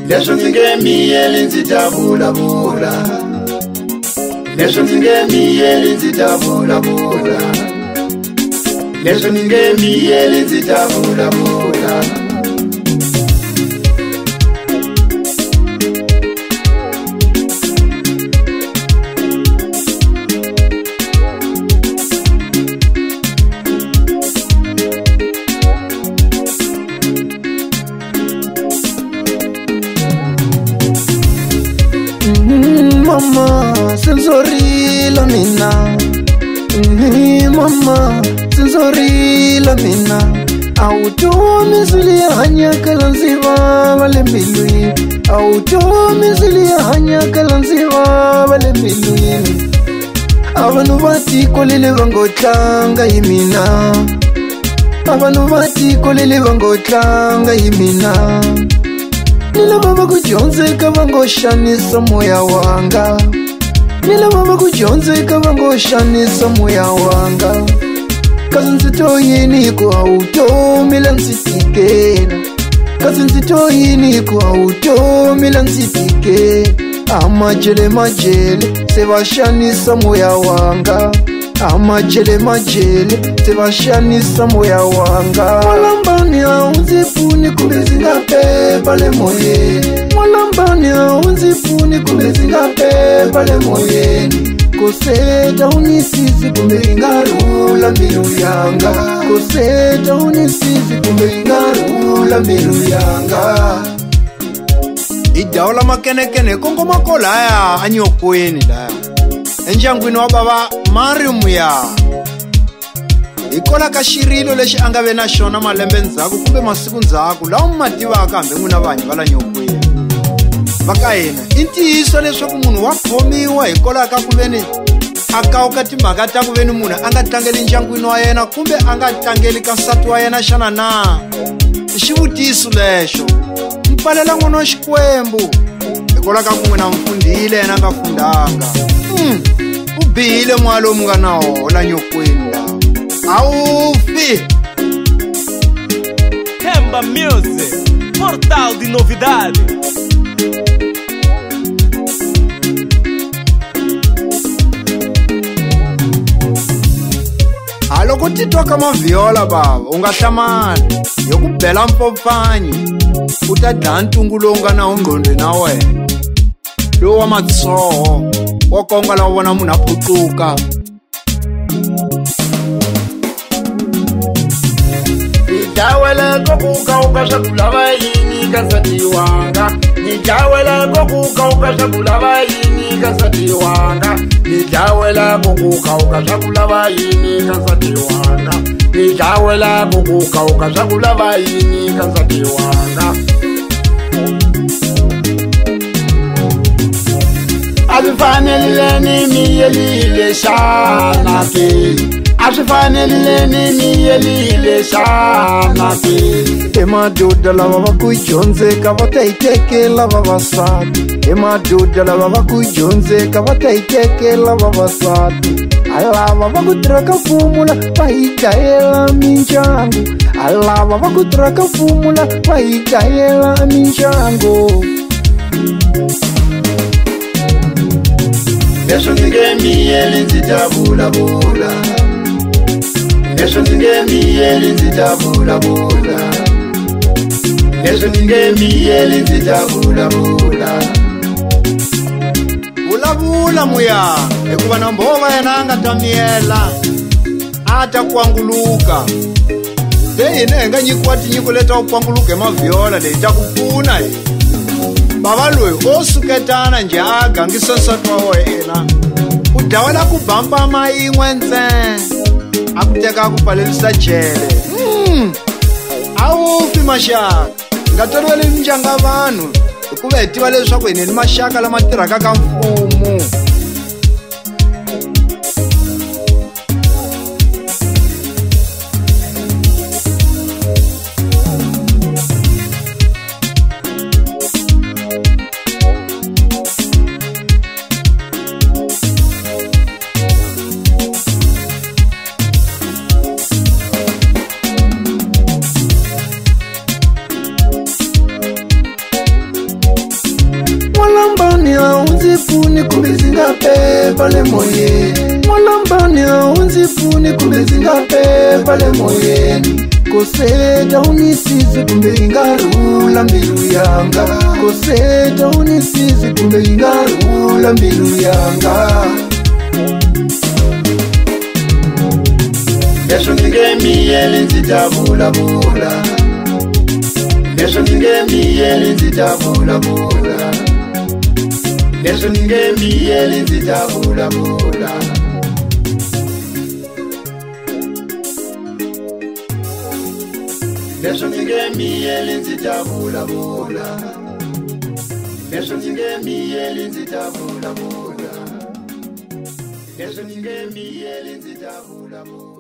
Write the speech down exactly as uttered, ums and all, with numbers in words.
leswo ndzi nge miyeli ndzi ta vulavula, leswo ndzi nge miyeli ndzi ta vulavula, leswo ndzi nge miyeli ndzi ta vulavula. Mama, sensorila mina. Mama, sensorila mina. Automi zulia hanya kalanziva vale milui. Automi zulia hanya kalanziva vale milui. Avanu vati kolele vango tlanga imina. Avanu vati kolele vango tlanga imina. Nila baba kujonzeka vango shanisa moya wanga. Nila baba kujonzeka vango shanisa moya wanga. Kazi nzito yini kwa auto mila nsitikena. Kazi nzito yini kwa auto mila nsitikena. Amajele majele seva shanisa moya wanga. Amajele majele seva shanisa moya wanga. Mwalambani haunzifuni kubezinga pepa le moyeni. Mwalambani haunzifuni kubezinga pepa le moyeni. Koseta unisizi kumbe ingarula mbilu yanga. Koseta unisizi kumbe ingarula mbilu yanga. Idawula makene kene kongo makola ya anyokweni la. Enjangwini wa baba Marium ya. Ikola ka xirilo lexi anga ve na xona malembe ndzhaku kumbe masiku ndzhaku lawa mi ma tivaka hambi n'wina vanhu va la nyokweni. Va ka hina i ntiyiso leswaku munhu wa khomiwa hikwalaho ka ku veni a kawuka timhaka ta ku veni munhu a nga tlangeli ndyangwini wa yena kumbe a nga tlangeli ka nsati wa yena xana na. I xivutiso lexo mi pfalela n'wana wa Xikwembu hikwalaho ka ku n'wina mfundhile yena a nga fundanga. U bihile n'wana lowu mu nga na hola nyokweni laha. Aufi Kemba Music, portal de novidade. Loko titwa ka maviola baba u nga hlamali hi ku bela mpopfanyi u ta dlaya ntungu lowu nga na ungqondweni na wena lowu wa matshoho wo konga lawa vona munhu a phuxuka. Nijawela kokuka ukashakula bayini kasati wanga. Nijawela kokuka ukashakula bayini kasati wanga. Nijawela kokuka ukashakula bayini kasati wanga. Nijawela kokuka ukashakula bayini kasati wanga. Azifanele ni miyelile shana ke. Azifanele ni miyelile shana ke. Emadoda lava va kujonzeka va ta hitekela vavasati. Emadoda lava va kujonzeka va ta hitekela vavasati. Alava va ku tirha ka mfumula va hi dlayela mindyangu. Alava va ku tirha ka mfumula va hi dlayela mindyangu. Leswo ndzi nge miyeli ndzi ta vulavula, leswo ndzi nge miyeli ndzi ta vulavula, leswo ndzi nge miyeli ndzi ta vulavula. Vulavula muya hikuva na mbhova yena a nga ta miyela a ta kwanguluka. Se hina hi nga nyikiwa tinyiko leta ku kwanguluka hi maviola leyi ta ku pfuna hi. Bava loyi o suketana nje a gangisa nsati wa wena u dawela ku bambama yin'we ntsena a ku teka ku pfalelisa jele. A wu fi maxaka nga toloveli mindyangu vanhu hikuva hi tiva leswaku hi ni maxaka lama tirhaka ka mfumo. zingapepa le moyeni Mwalambani haunzifuni kumbe zingapepa le moyeni Koseta unisizi kumbe ingarula mbilu yanga Koseta unisizi kumbe ingarula mbilu yanga Lesho ningemiyeli nzitabula bula Lesho ningemiyeli nzitabula bula Lesho ningemiyeli nzitabula bula Lesho ningemiyeli nzitabula bula Lesho ningemiyeli nzitabula bula Lesho ningemiyeli nzitabula bula